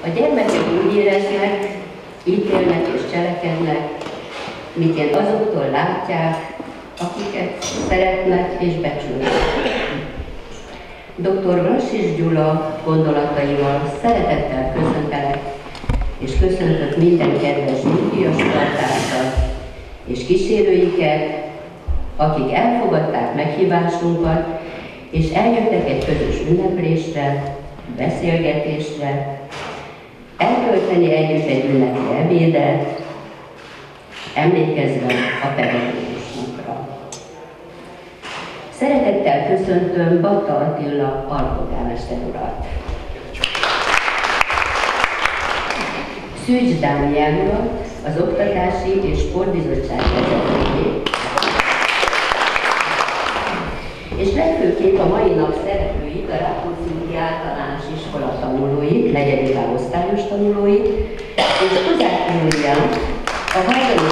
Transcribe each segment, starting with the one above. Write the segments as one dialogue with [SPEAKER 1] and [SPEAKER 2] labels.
[SPEAKER 1] A gyermekek úgy éreznek, ítélnek és cselekednek, miként azoktól látják, akiket szeretnek és becsülnek. Dr. Vlasis Gyula gondolataival szeretettel köszöntelek, és köszöntök minden kedves nyugdíjas kartársat és kísérőiket, akik elfogadták meghívásunkat, és eljöttek egy közös ünneplésre, beszélgetésre, eltölteni együtt egy ünnepi ebédet, emlékezve a pedagógusokra. Szeretettel köszöntöm Batta Attila alpolgármester urat, Szűcs Dániel urat, az Oktatási és Sportbizottság vezetőjét, és legfőképp a mai nap szereplőit, a Rákóczi úti általános iskola tanulóit, 4. osztályos tanulóit, és Kozák Júlián, a Hajdani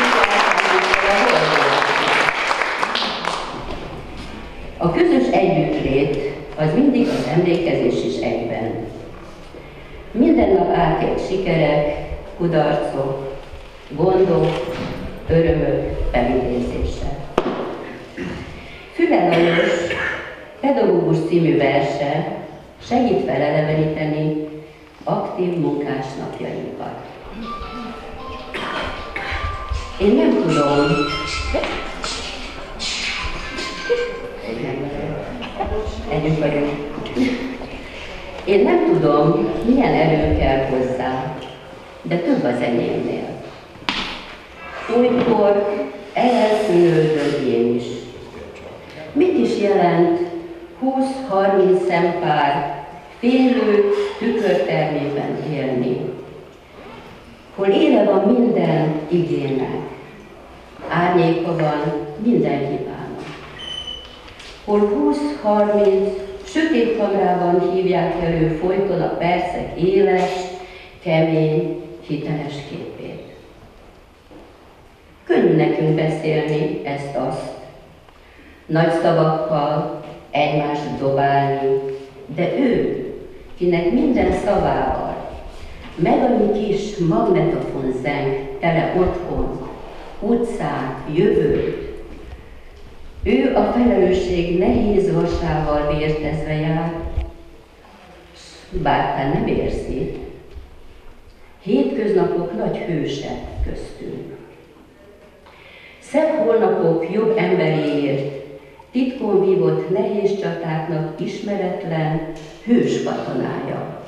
[SPEAKER 1] A közös együttlét az mindig az emlékezés is egyben. Minden nap átélt sikerek, kudarcok, gondok, örömök felidézése. Füle Lajos pedagógus című verse segít feleleveníteni aktív munkás napjainkat. Én nem tudom, együtt vagyunk. Én nem tudom, milyen erő kell hozzá, de több az enyémnél. Olykor elszínődöm én is. Mit is jelent 20-30 szempár félő tükörtermében élni? Hol éle van minden igének, árnyéka van minden hibának. Hol 20-30 sötét kamrában hívják elő folyton a percek éles, kemény, hiteles képét. Könnyű nekünk beszélni ezt-azt, nagy szavakkal egymást dobálni, de ő, kinek minden szavával meg annyi kis magnetofon zeng tele otthon, utcán, jövőt, ő a felelősség nehéz vasával vértezve jár, bártán nem érzi, hétköznapok nagy hőse köztünk. Szebb holnapok jobb emberéért, titkon vívott nehéz csatáknak ismeretlen hős katonája.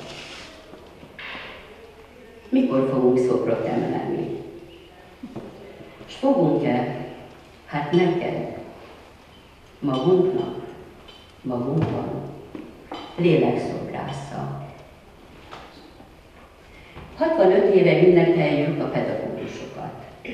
[SPEAKER 1] Mikor fogunk szobrot emelni? S fogunk-e? Hát neked, magunknak, magunkban, lélekszobrássza. 65 éve ünnepeljük a pedagógusokat.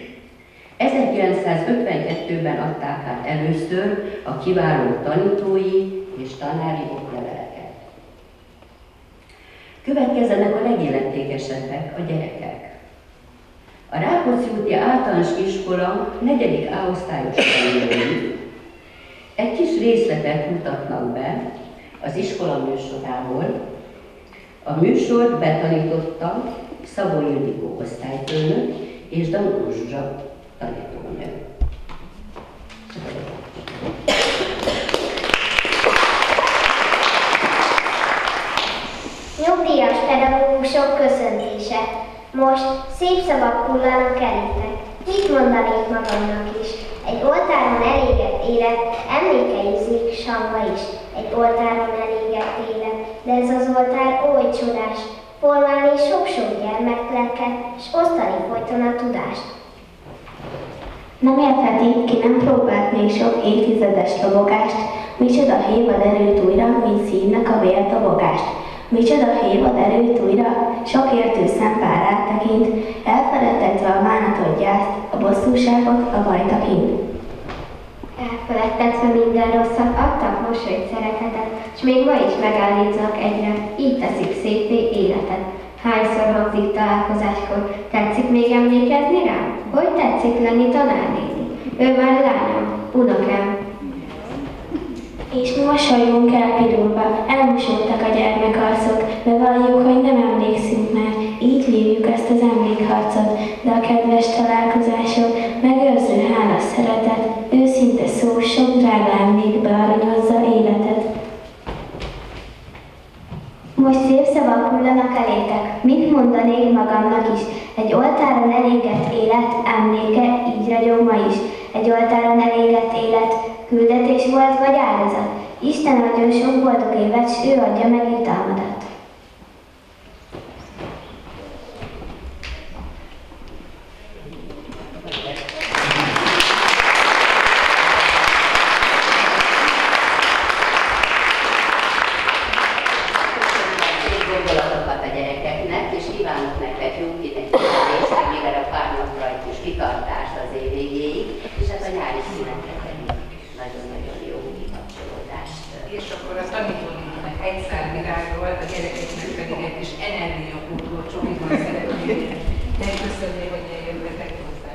[SPEAKER 1] 1952-ben adták át először a kiváló tanítói és tanári okleveleket. Következzenek a legilletékesebbek, a gyerekek. A Rákóczi úti általános iskola 4. A-osztályos tanulói egy kis részletet mutatnak be az iskola műsorából. A műsort betanította Szabó Ildikó osztályfőnök és Dankó Zsuzsa tanítónő.
[SPEAKER 2] Nyugdíjas pedagógusok köszöntése. Most szép szavak hullanak elétek. Mit mondanék magamnak is? Egy oltáron elégett élet, emlékeizik samba is. Egy oltáron elégett élet, de ez az oltár oly csodás. Formálni sok-sok gyermeklelket, s osztani folyton a tudást.
[SPEAKER 3] Nem értheti, ki nem próbált még sok évtizedes lobogást, micsoda hévad erőt újra, mint szívnek a vérdobogást. Micsoda hévad erőt újra, sok értő szempár áttekint, elfeledtetve a bánatot gyászt, a bosszúságot, a bajtakint.
[SPEAKER 2] Elfeledtetve minden rosszat, adtak mosolyt, szeretetet, s még ma is megállítzanak egyre, így teszik szépé életet. Hányszor hangzik találkozáskor, tetszik még emlékezni rám? Hogy tetszik lenni tanárnéni? Ő már lányom, unokám.
[SPEAKER 3] És mosolyunk elpirulva, elmosoltak a gyermekarcok, de valljuk, hogy nem emlékszünk már arcod, de a kedves találkozások, megőrző hála szeretet, őszinte szó sok drága emlékbe aranyozza életed.
[SPEAKER 2] Most szép szavak hullanak elétek, mit mondanék magamnak is? Egy oltáron elégett élet, emléke, így ragyog ma is. Egy oltáron elégett élet, küldetés volt vagy áldozat? Isten adjon sok boldog évet, s ő adja meg jutalmadat.
[SPEAKER 1] Kitartást az év végéig, és hát a nyári szünetre pedig nagyon-nagyon jó kikapcsolódást.
[SPEAKER 4] És akkor a tanítónőknek egy szál virágról, a gyerekeknek pedig egy kis energiakultúr csokiban szeretnék megköszönni, hogy eljöttetek hozzá.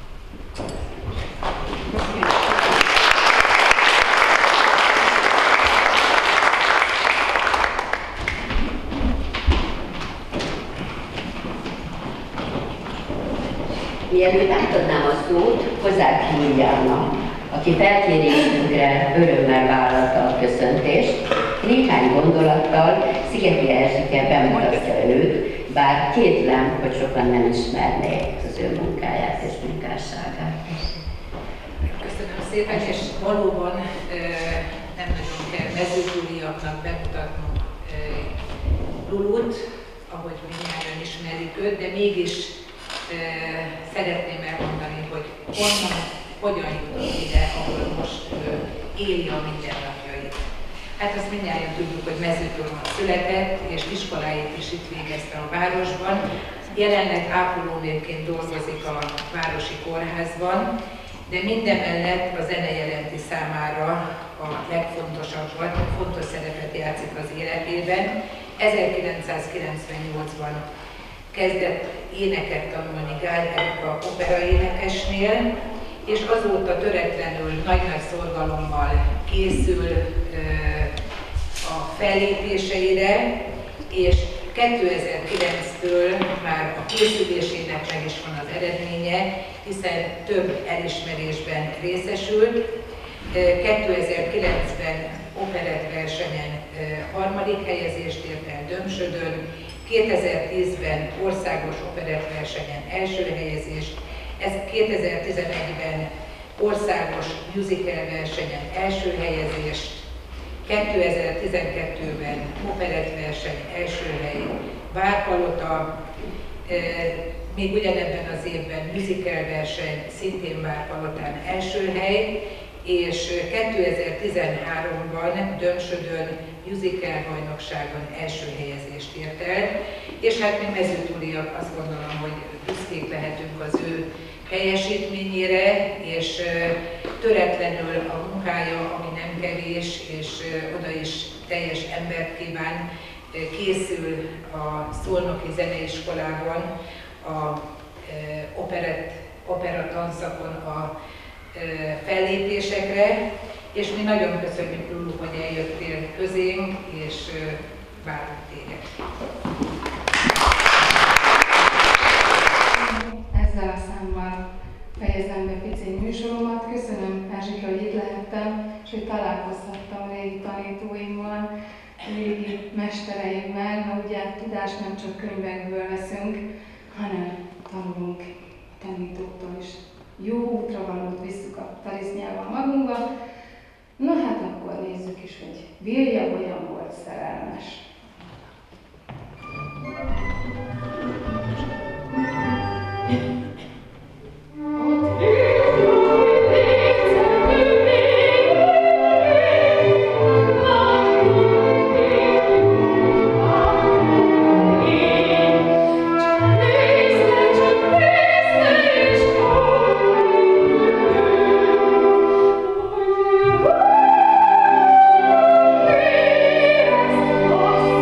[SPEAKER 1] Mielőtt átadnám a szót Kozák Júliának, aki felkérésünkre örömmel vállalta a köszöntést, néhány gondolattal Szigeti Erzsike bemutatja őt, bár kétlem, hogy sokan nem ismernék az ő munkáját és munkásságát.
[SPEAKER 4] Köszönöm szépen, és valóban nem nagyon kell mezőgyúliaknak bemutatnunk Lulut, ahogy mindjárt ismerik őt, de mégis szeretném elmondani, hogy honnan, hogyan jutott ide, ahol most éli a mindennapjait. Hát azt mindjárt tudjuk, hogy Mezőtornyon született, és iskoláit is itt végezte a városban. Jelenleg ápolónőként dolgozik a városi kórházban, de mindemellett a zene jelenti számára a legfontosabbat, fontos szerepet játszik az életében. 1998-ban kezdett éneket tanulni Gál Erika operaénekesnél, és azóta töretlenül nagy-nagy szorgalommal készül a fellépéseire, és 2009-től már a készülésének meg is van az eredménye, hiszen több elismerésben részesült. 2009-ben operettversenyen harmadik helyezést ért el Dömsödön, 2010-ben országos operettversenyen első helyezést, 2011-ben országos musical versenyen első helyezést, 2012-ben operettverseny első hely Várpalota, még ugyanebben az évben musical verseny szintén Várpalotán első hely, és 2013-ban Dömsödön musical bajnokságon első helyezést ért el, és hát mi mezőtúliak azt gondolom, hogy büszkék lehetünk az ő teljesítményére, és töretlenül a munkája, ami nem kevés, és oda is teljes embert kíván, készül a Szolnoki Zeneiskolában, a opera tanszakon a fellépésekre, és mi nagyon köszönjük, Lulu, hogy eljöttél közénk, és várunk téged.
[SPEAKER 5] Ezzel a számmal fejezem be pici műsoromat. Köszönöm, Erzsike, hogy itt lehettem, és hogy találkozhattam régi tanítóimmal, régi mestereimmel, mert ugye tudást nem csak könyvekből veszünk, hanem tanulunk a tanítóktól is. Jó útravalót visszük a tarisznyával magunkba. Na hát akkor nézzük is, hogy Vilja hogyan volt szerelmes.
[SPEAKER 6] Oh,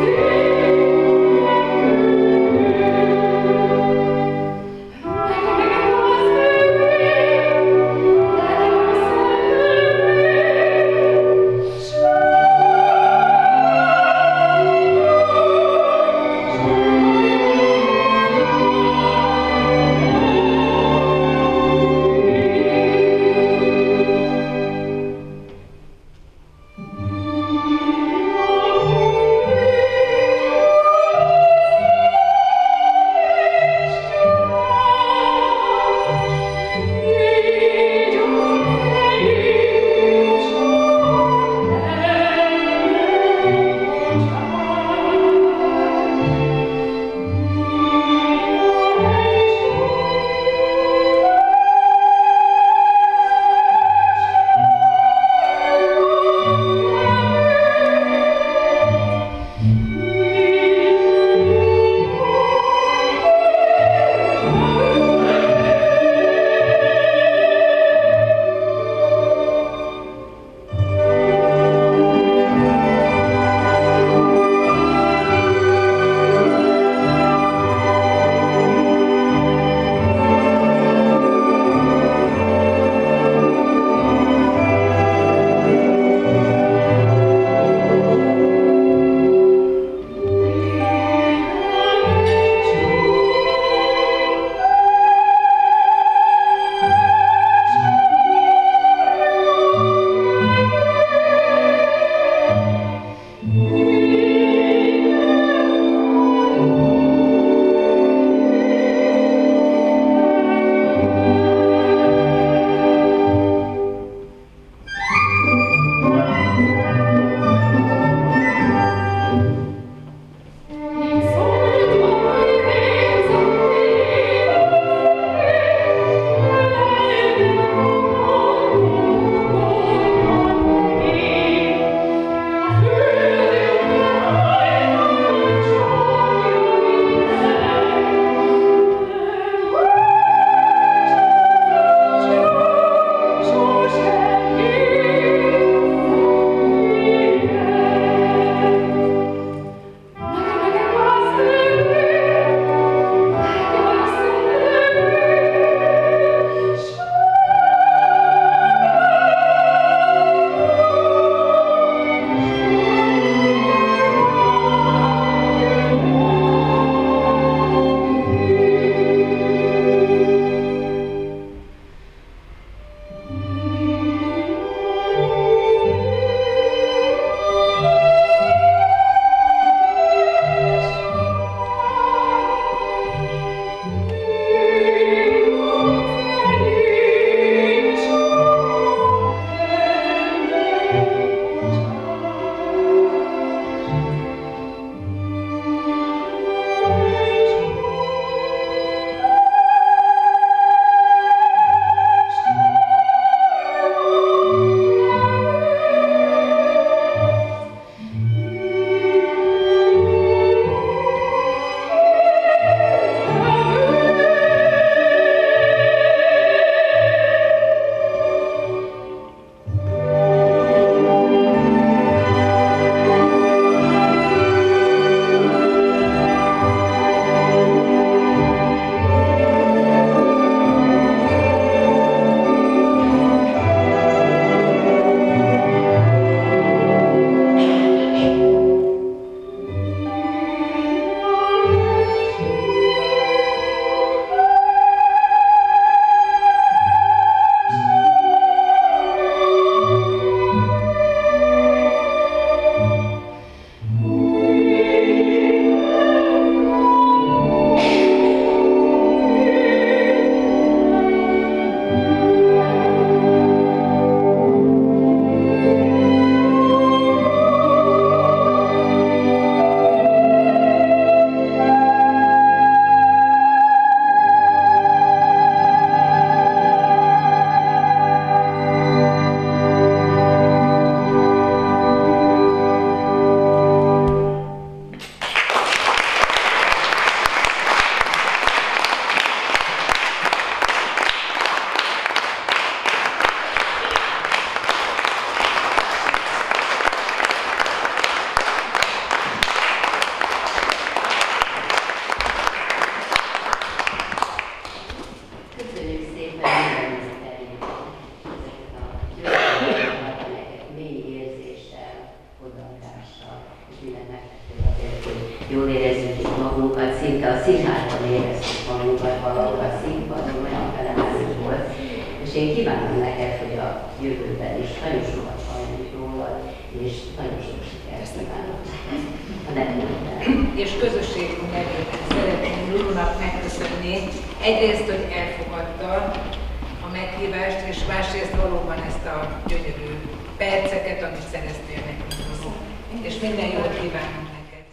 [SPEAKER 1] szinte a színházban éreztük magunkat valahol, a színpadon olyan felemászik volt, és én kívánom neked, hogy a jövőben is nagyon sokat halljuk rólad, és nagyon sok sikert kívánok neked a nevünkben.
[SPEAKER 4] És közösségünk nevében szeretném Lulunak megköszönni egyrészt, hogy elfogadta a meghívást, és másrészt valóban ezt a gyönyörű perceket, amit szereztél nekünk. És minden jót kívánunk neked!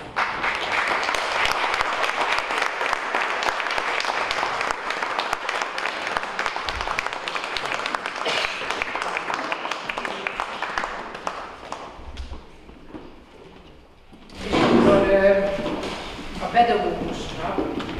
[SPEAKER 4] És akkor a pedagógusnak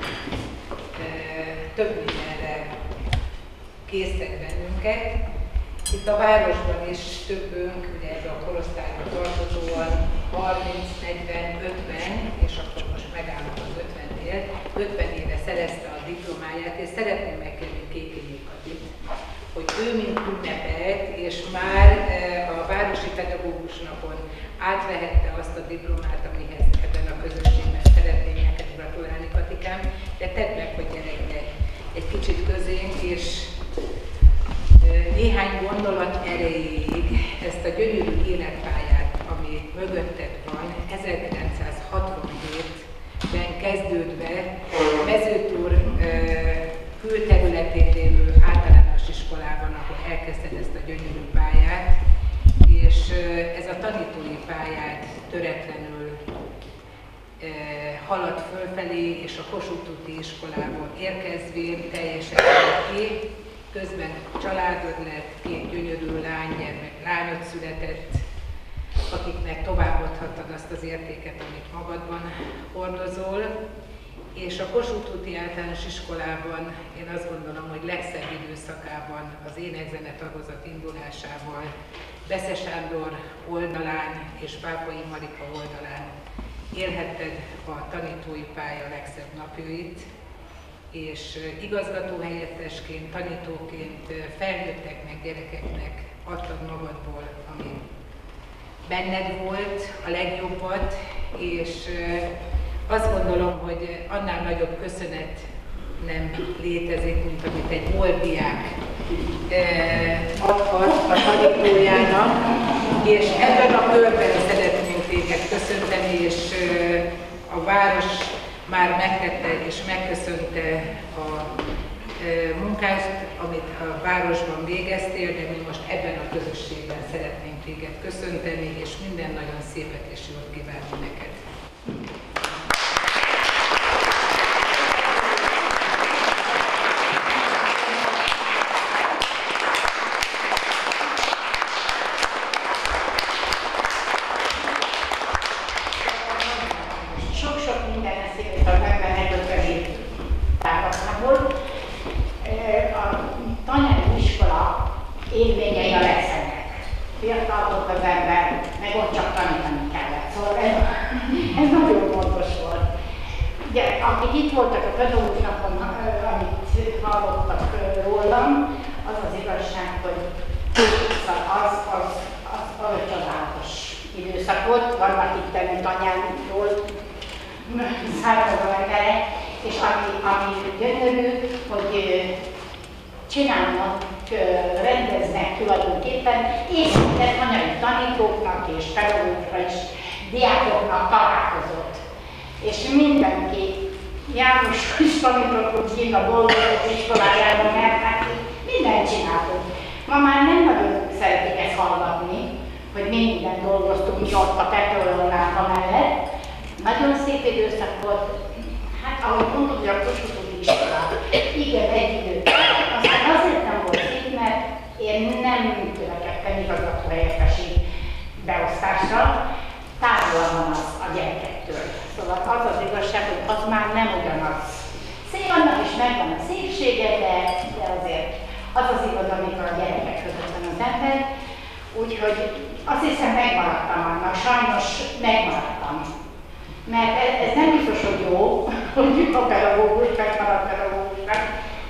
[SPEAKER 4] több mindenre késztet bennünket. Itt a városban is többünk, ugye ebbe a korosztályba tartozóan 30, 40, 50, és akkor most megállunk az 50-nél, 50 éve szerezte a diplomáját, és szeretném megkérni Kékényi Katit, hogy ő mint ünnepelt, és már a Városi Pedagógus Napon átvehette azt a diplomát, amihez ebben a közösségben szeretném neked gratulálni, Katikám, de tedd meg, hogy gyere egy kicsit közénk, és néhány gondolat erejéig ezt a gyönyörű életpályát, ami mögötted van, 1967-ben kezdődve Mezőtúr külterületén lévő általános iskolában, ahol elkezdted ezt a gyönyörű pályát, és ez a tanítói pályát töretlenül haladt fölfelé, és a Kossuth úti iskolából érkezvén teljesen ki. Közben családod lett, 2 gyönyörű lányod született, akiknek továbbadhattad azt az értéket, amit magadban hordozol. És a Kossuth úti általános iskolában én azt gondolom, hogy legszebb időszakában az énekzene tagozat indulásával Besze Sándor oldalán és Pápai Marika oldalán élhetted a tanítói pálya legszebb napjait, és igazgatóhelyettesként, tanítóként felnőtteknek, gyerekeknek adtad magadból, ami benned volt, a legjobbat, és azt gondolom, hogy annál nagyobb köszönet nem létezik, mint amit egy boldiák adhat a tanítójának, és ebben a körben szeretnénk téged köszönteni, és a város már megtette és megköszönte a munkást, amit a városban végeztél, de mi most ebben a közösségben szeretnénk téged köszönteni, és minden nagyon szépet és jót kívánni neked.
[SPEAKER 6] Élményei a leszenek. Fiatal volt az ember, meg ott csak tanítani kellett. Szóval ez nagyon fontos volt. Ugye, akik itt voltak a pedagógus napon, amit hallottak rólam, az az igazság, hogy az egy csodálatos időszak volt. Vannak itt mint anyámról származó emberek, és ami gyönyörű, hogy csinálnak, rendeznek tulajdonképpen észített anyai tanítóknak és pedagógusra is, diákoknak találkozott. És mindenki, János is tanított, hogy kint a Boldogok iskolájában, mert hát mindent csináltunk. Ma már nem nagyon szeretik ezt hallgatni, hogy mi mindent dolgoztunk mi ott a Petróleumlámpa mellett. Nagyon szép időszak volt, hát ahogy mondtuk, hogy a Kossuth úti iskola, igen, egy időt. Aztán azért nem volt szép, mert én nem törekedtem igazgatóhelyettesi beosztásra, távol van az a gyerekektől. Szóval az az igazság, hogy az már nem ugyanaz. Szép, annak is megvan a szépsége, de azért az az igaz, amikor a gyerekek között van az ember. Úgyhogy azt hiszem megmaradtam annak, sajnos megmaradtam. Mert ez nem biztos, hogy jó, hogy a pedagógus megmarad pedagógusnak,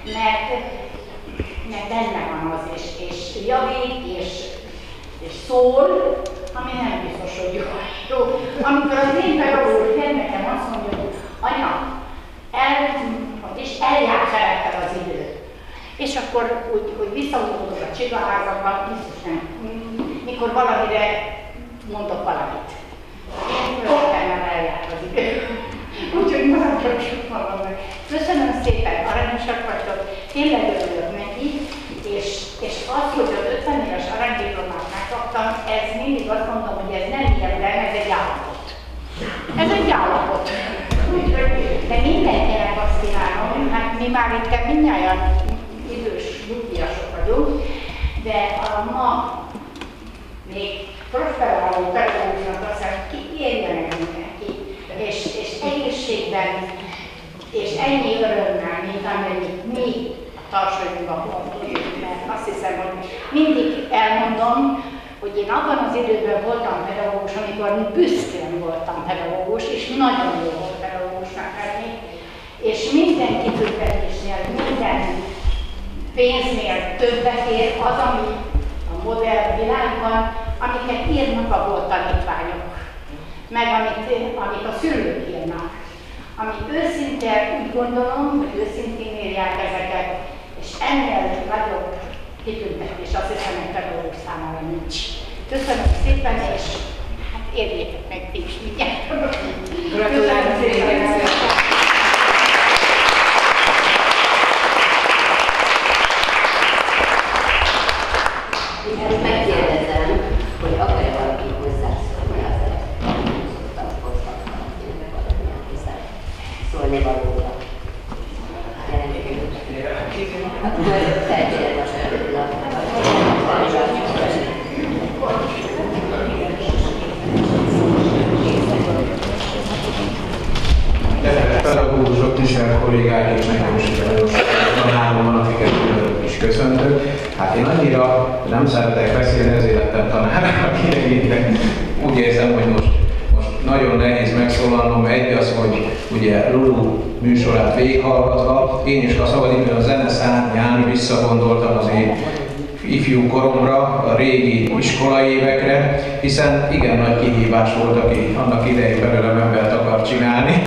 [SPEAKER 6] mert benne van az, és javít, és szól, ami nem biztos, hogy jó. Amikor az én pedagógus gyermekem azt mondja, hogy anya, És akkor úgy visszautódok a csigaházakban, biztos nem, mikor valamire mondok valamit. Én eljár az idő. Úgyhogy maradjatok valamit. Köszönöm szépen, aranyosak vagytok, tényleg örülök neki, és az, hogy az 50 éves aranydiplomát megkaptam, ez mindig azt mondom, hogy ez nem érdem, ez egy állapot. Ez egy állapot. De mindenkinek azt kívánom, hát mi már itt mindnyáján idős nyugdíjasok vagyunk, de ma még prosperáló pedagógusnak azt mondja, ki éljen meg mindenki, és egészségben, és ennyi örömmel, mint amennyit mi a társadalomban hordozunk, mert azt hiszem, hogy mindig elmondom, hogy én abban az időben voltam pedagógus, amikor büszkén voltam pedagógus, és nagyon jó volt pedagógusnak lenni, és minden kitüntetésnél, minden pénznél többet ér az, ami a modern világban, amiket írnak a volt tanítványok, meg amit a szülők írnak. Ami őszinte, úgy gondolom, hogy őszintén írják ezeket, és ennél nagyobb kitüntetés azt hiszem, hogy pedagógus számára nincs. Köszönöm szépen, és hát érjétek meg ti is mindjárt.
[SPEAKER 4] Gratulálok szépen!
[SPEAKER 1] Megkérdezem, hogy akar-e valaki hozzászólni azért, szólni valóra. Akkor felkérem a sörödlap.
[SPEAKER 7] Pedagógusok, tisztelt kollégák és nekem is tanárom van, akiket is köszöntök. Hát én annyira nem szeretek beszélni, ezért lettem tanár, akinek úgy érzem, hogy most nagyon nehéz megszólalnom. Egy az, hogy ugye Lulu műsorát végighallgatva, én is a szabadidőn a zene szárnyán visszagondoltam az én ifjú koromra, a régi iskolai évekre, hiszen igen nagy kihívás volt, aki annak idején belőlem embert akar csinálni.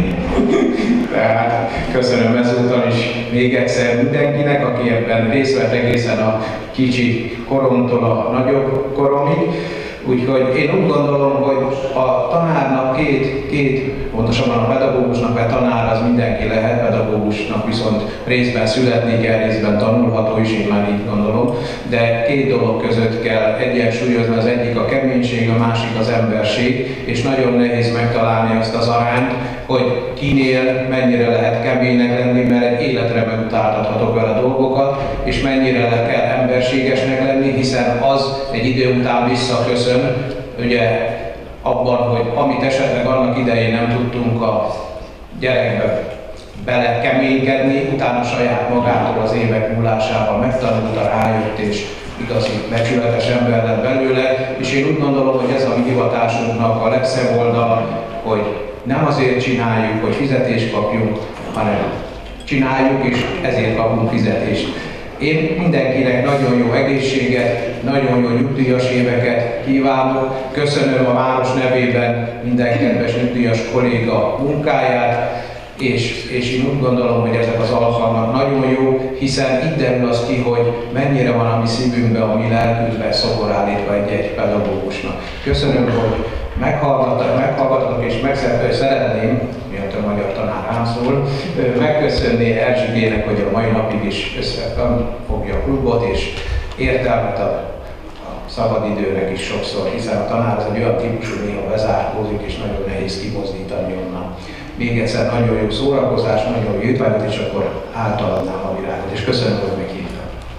[SPEAKER 7] Tehát köszönöm ezúttal is még egyszer mindenkinek, aki ebben részt vett egészen a kicsi koromtól a nagyobb koromig. Úgyhogy én úgy gondolom, hogy a tanárnak pontosabban a pedagógusnak, mert tanár az mindenki lehet, pedagógusnak viszont részben születni kell, részben tanulható is, én már így gondolom, de két dolog között kell egyensúlyozni, az egyik a keménység, a másik az emberség, és nagyon nehéz megtalálni azt az arányt, hogy kinél mennyire lehet keménynek lenni, mert egy életre megutáltathatok vele dolgokat, és mennyire kell emberségesnek lenni, hiszen az egy idő után visszaköszön, ugye abban, hogy amit esetleg annak idején nem tudtunk a gyerekbe belekeménykedni, utána saját magától az évek múlásával megtanulta, rájött és igazi becsületes ember lett belőle, és én úgy gondolom, hogy ez a mi hivatásunknak a legszebb oldala, hogy nem azért csináljuk, hogy fizetést kapjunk, hanem csináljuk, és ezért kapunk fizetést. Én mindenkinek nagyon jó egészséget, nagyon jó nyugdíjas éveket kívánok. Köszönöm a város nevében minden kedves nyugdíjas kolléga munkáját, és én úgy gondolom, hogy ezek az alkalmak nagyon jó, hiszen itt derül az ki, hogy mennyire van a mi szívünkben, a mi lelkünkben szobor állítva egy pedagógusnak. Köszönöm, hogy meghallgattak, és szeretném, miatt a magyar tanár rám szól, megköszönni Erzsibének, hogy a mai napig is összefogja a klubot, és értelmet a szabadidőnek is sokszor, hiszen a tanár az egy olyan típusú, néha bezárkózik, és nagyon nehéz kimozdítani onnan. Még egyszer nagyon jó szórakozás, nagyon jó étvágyat, és akkor átadnám a virágot, és köszönöm, hogy meghívtam.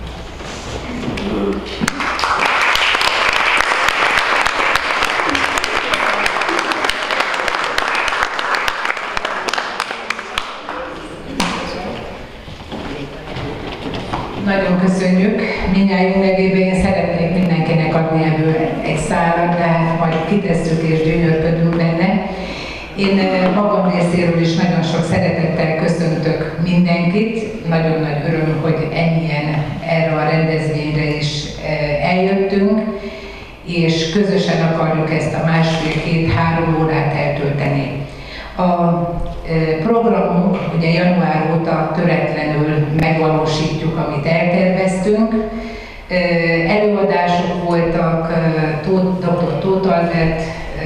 [SPEAKER 4] Nagyon köszönjük. Mindnyájunk nevében én szeretnék mindenkinek adni ebből egy szálat, de hát majd kitesszük és gyönyörködünk benne. Én magam részéről is nagyon sok szeretettel köszöntök mindenkit. Nagyon nagy öröm, hogy ennyien erre a rendezvényre is eljöttünk, és közösen akarjuk ezt a másfél-két-három órát eltölteni. A programunk, ugye január óta töretlenül megvalósítjuk, amit elterveztünk. Előadások voltak, dr. Tóth Albert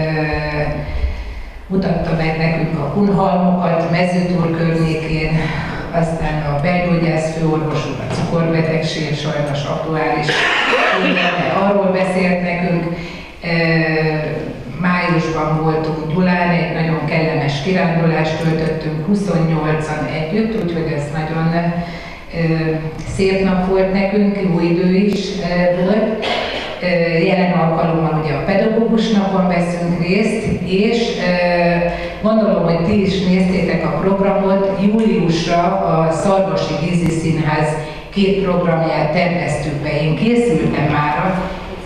[SPEAKER 4] mutatta meg nekünk a kunhalmokat Mezőtúr környékén, aztán a belgyógyász főorvos úr a cukorbetegség sajnos aktuális, arról beszélt nekünk. Májusban voltunk Gyulán, egy nagyon kellemes kirándulást töltöttünk 28-an együtt, úgyhogy ez nagyon szép nap volt nekünk, jó idő is volt. Jelen alkalommal ugye a pedagógus napon veszünk részt, és gondolom, hogy ti is néztétek a programot, júliusra a Szarvasi Vízi Színház 2 programját terveztük be. Én készültem mára,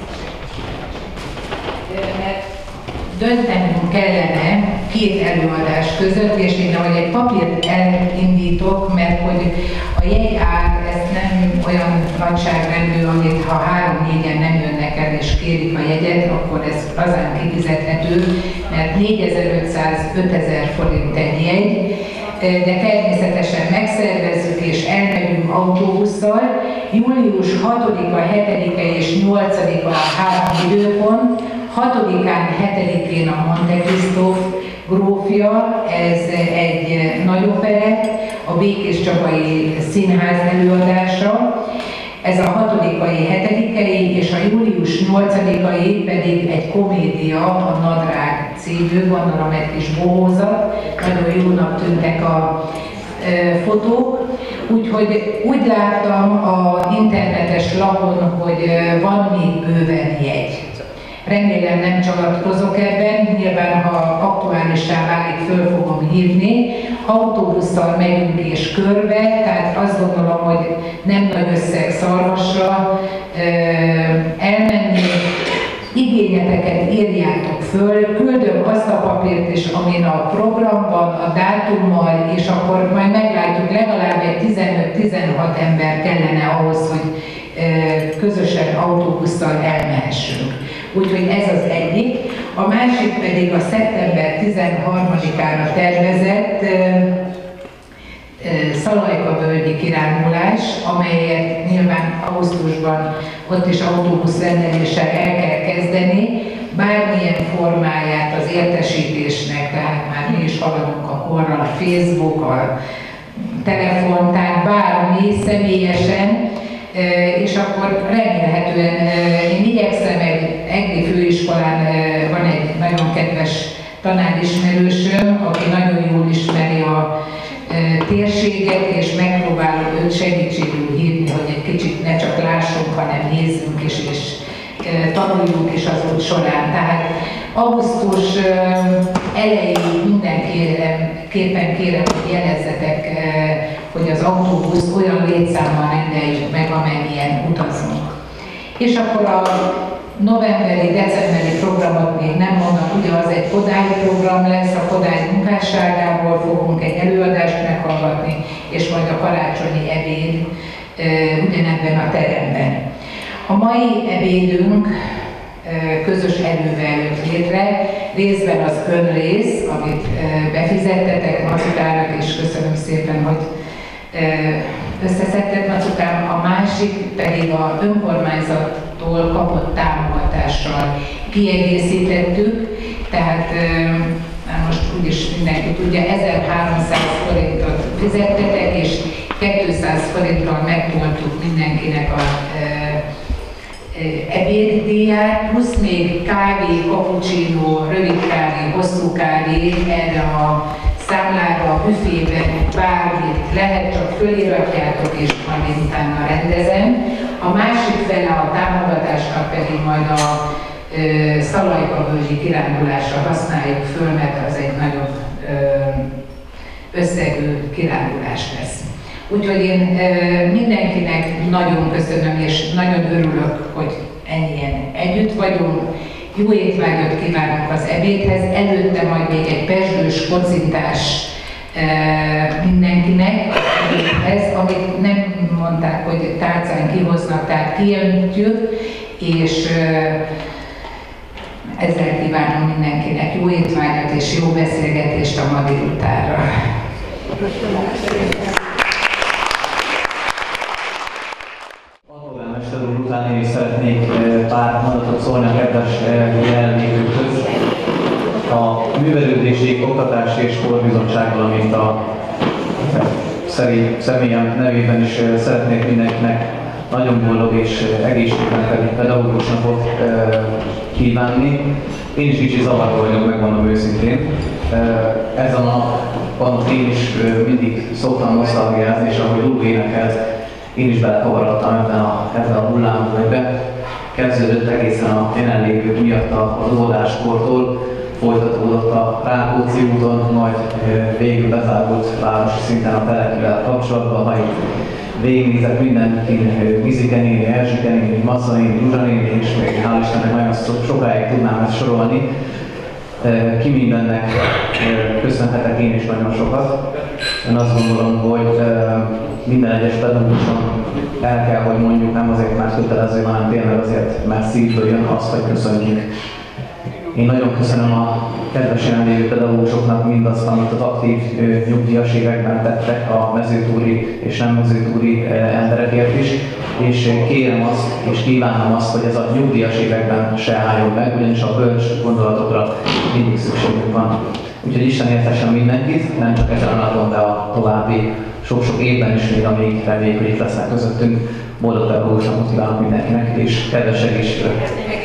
[SPEAKER 4] mert döntenünk kellene 2 előadás között, és én ahogy egy papírt elindítok, mert hogy a jegyár, ez nem olyan nagyságrendű, amit ha 3-4-en nem jönnek el és kérik a jegyet, akkor ez azán kifizethető, mert 4500-5000 forint egy jegy, de természetesen megszervezzük és elmegyünk autóbusszal. Július 6-a, 7-e és 8-a a 3 időpont, 6-án, 7-én a Montekristóf grófja, ez egy nagy operett, a Békés Csabai Színház előadása. Ez a 6-ai, 7-ei, és a július 8-ai pedig egy komédia, a Nadrág című, gondolom egy kis bohózat, nagyon jónak tűntek a fotók. Úgyhogy úgy láttam az internetes lapon, hogy van még bőven jegy. Remélem nem csalatkozok ebben, nyilván ha aktuálissá válik, föl fogom hívni. Autóbusszal megyünk és körbe, tehát azt gondolom, hogy nem nagy összeg Szarvasra elmenni. Igényeteket írjátok föl, küldöm azt a papírt is, amin a programban, a dátummal, és akkor majd meglátjuk, legalább egy 15-16 ember kellene ahhoz, hogy közösen autóbusszal elmehessünk. Úgyhogy ez az egyik. A másik pedig a szeptember 13-ára tervezett Szalajka-völgyi kirándulás, amelyet nyilván augusztusban ott is autóbusz rendeléssel el kell kezdeni, bármilyen formáját az értesítésnek, tehát már mi is haladunk a korral, a Facebook, a telefon, tehát bármi személyesen, és akkor remélhetően én igyekszem, egy EGRI főiskolán van egy nagyon kedves tanárismerősöm, aki nagyon jól ismeri a térséget, és megpróbálom őt segítségül hívni, hogy egy kicsit ne csak lássunk, hanem nézzünk is, és tanuljunk is az út során. Tehát augusztus elején mindenképpen kérem, hogy jelezzetek, hogy az autóbusz olyan létszámmal rendeljük meg, amennyien utazunk. És akkor a novemberi, decemberi programot még nem mondom, ugye az egy Kodály program lesz, a Kodály munkásságából fogunk egy előadást meghallgatni, és majd a karácsonyi ebéd ugyanebben a teremben. A mai ebédünk közös erővel jött létre, részben az önrész, amit befizettetek Macukának, és köszönöm szépen, hogy összeszedted, Macukám, a másik pedig a önkormányzattól kapott támogatással kiegészítettük, tehát most úgyis mindenki tudja, 1300 forintot fizettetek, és 200 forinttal megtoltuk mindenkinek a ebéddíját, plusz még kávé, cappuccino, rövid kávé, hosszú kávé erre a számlára, a büfében bármit lehet, csak föliratjátok, és majd én utána rendezem. A másik fele a támogatásnak pedig majd a Szalajka-völgyi kirándulásra használjuk föl, mert az egy nagyobb összegű kirándulás lesz. Úgyhogy én mindenkinek nagyon köszönöm, és nagyon örülök, hogy ennyien együtt vagyunk. Jó étvágyat kívánok az ebédhez, előtte majd még egy pezsgős kocintás mindenkinek ebédhez, amit nem mondták, hogy tálcán kihoznak, tehát kijöntjük, és ezzel kívánom mindenkinek jó jó étvágyat és jó beszélgetést a ma délutánra.
[SPEAKER 8] Polgármester úr után én is szeretnék pár mondatot szólni a kedves jelenlévőkhöz. A Művelődési, Oktatási és Sportbizottság, valamint a személyem nevében is szeretnék mindenkinek nagyon boldog és egészségtelen pedagógus napot kívánni. Én is kicsit zavarba vagyok, megmondom őszintén. Ezen a napon én is mindig szoktam nosztalgiázni, és ahogy Lulu énekelt, én is belekavarodtam ebben a hullámvölgybe. Kezdődött egészen a jelenlévők miatt az óvodáskortól, folytatódott a Rákóczi úton, majd végül bezárult városi szinten a telekivel kapcsolatban, ha itt végignézek mindenkin, Gizike néni, Erzsike néni, Massza néni, Zsuzsa néni, és még hál' Istennek nagyon sokáig tudnám ezt sorolni. Ki mindennek köszönhetek én is nagyon sokat. Én azt gondolom, hogy minden egyes pedagóguson el kell, hogy mondjuk, nem azért, mert kötelező, hanem tényleg azért, mert szívből jön azt, hogy köszönjük. Én nagyon köszönöm a kedves jelenlévő pedagógusoknak mindazt, amit az aktív nyugdíjas években tettek a mezőtúri és nem mezőtúri emberekért is, és kérem azt, és kívánom azt, hogy ez a nyugdíjas években se álljon meg, ugyanis a bölcs gondolatokra mindig szükségünk van. Úgyhogy Isten értessen mindenkit, nem csak ezen a napon, de a további sok-sok évben is még, amíg reméljük, hogy itt lesznek közöttünk. Boldog pedagógus napot kívánok mindenkinek, és kedves egészséget!